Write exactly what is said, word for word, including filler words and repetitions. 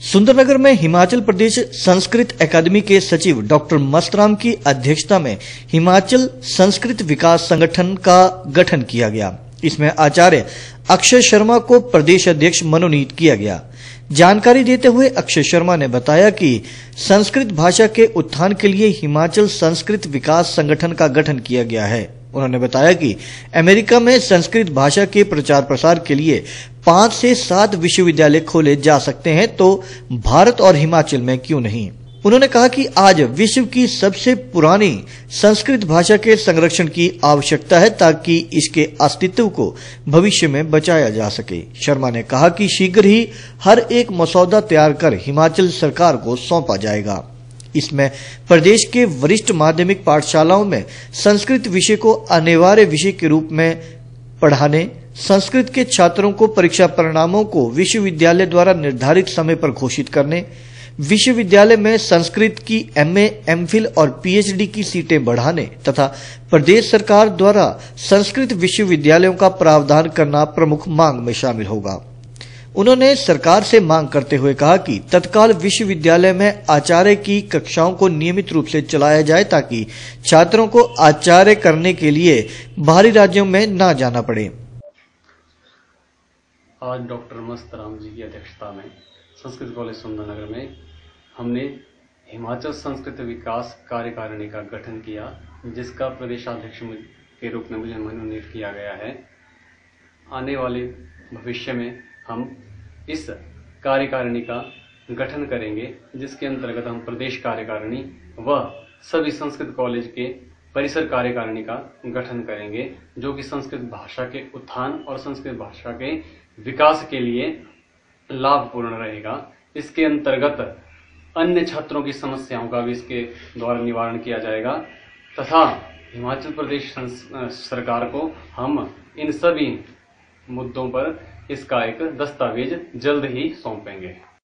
सुंदरनगर में हिमाचल प्रदेश संस्कृत अकादमी के सचिव डॉक्टर मस्तराम की अध्यक्षता में हिमाचल संस्कृत विकास संगठन का गठन किया गया। इसमें आचार्य अक्षय शर्मा को प्रदेश अध्यक्ष मनोनीत किया गया। जानकारी देते हुए अक्षय शर्मा ने बताया कि संस्कृत भाषा के उत्थान के लिए हिमाचल संस्कृत विकास संगठन का गठन किया गया है। उन्होंने बताया कि अमेरिका में संस्कृत भाषा के प्रचार प्रसार के लिए पांच से सात विश्वविद्यालय खोले जा सकते हैं, तो भारत और हिमाचल में क्यों नहीं। उन्होंने कहा कि आज विश्व की सबसे पुरानी संस्कृत भाषा के संरक्षण की आवश्यकता है ताकि इसके अस्तित्व को भविष्य में बचाया जा सके। शर्मा ने कहा कि शीघ्र ही हर एक मसौदा तैयार कर हिमाचल सरकार को सौंपा जाएगा। इसमें प्रदेश के वरिष्ठ माध्यमिक पाठशालाओं में संस्कृत विषय को अनिवार्य विषय के रूप में पढ़ाने, संस्कृत के छात्रों को परीक्षा परिणामों को विश्वविद्यालय द्वारा निर्धारित समय पर घोषित करने, विश्वविद्यालय में संस्कृत की एमए, एमफिल और पीएचडी की सीटें बढ़ाने तथा प्रदेश सरकार द्वारा संस्कृत विश्वविद्यालयों का प्रावधान करना प्रमुख मांग में शामिल होगा। उन्होंने सरकार से मांग करते हुए कहा कि तत्काल विश्वविद्यालय में आचार्य की कक्षाओं को नियमित रूप से चलाया जाए ताकि छात्रों को आचार्य करने के लिए बाहरी राज्यों में न जाना पड़े। आज डॉक्टर मस्तराम जी की अध्यक्षता में संस्कृत कॉलेज सुंदरनगर में हमने हिमाचल संस्कृत विकास कार्यकारिणी का गठन किया, जिसका प्रदेशाध्यक्ष के रूप में मुझे मनोनीत किया गया है। आने वाले भविष्य में हम इस कार्यकारिणी का गठन करेंगे, जिसके अंतर्गत हम प्रदेश कार्यकारिणी व सभी संस्कृत कॉलेज के परिसर कार्यकारिणी का गठन करेंगे, जो कि संस्कृत भाषा के उत्थान और संस्कृत भाषा के विकास के लिए लाभपूर्ण रहेगा। इसके अंतर्गत अन्य छात्रों की समस्याओं का भी इसके द्वारा निवारण किया जाएगा तथा हिमाचल प्रदेश सरकार को हम इन सभी मुद्दों पर इसका एक दस्तावेज जल्द ही सौंपेंगे।